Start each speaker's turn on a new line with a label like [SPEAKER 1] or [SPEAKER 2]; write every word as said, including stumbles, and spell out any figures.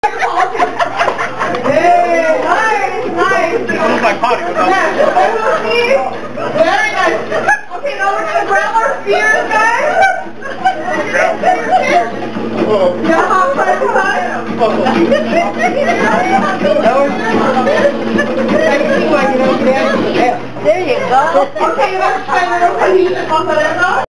[SPEAKER 1] Hey, nice, nice.
[SPEAKER 2] It looks like potty without
[SPEAKER 1] very nice. Okay, now we're gonna grab our spears, guys. Yeah, hot five five. There you go. Okay, let's try it.